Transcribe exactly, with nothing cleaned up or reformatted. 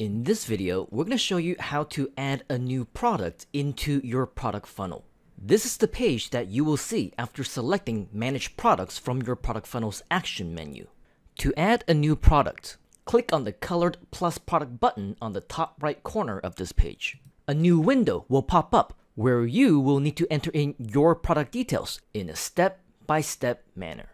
In this video, we're going to show you how to add a new product into your product funnel. This is the page that you will see after selecting Manage Products from your product funnel's action menu. To add a new product, click on the colored plus product button on the top right corner of this page. A new window will pop up where you will need to enter in your product details in a step-by-step manner.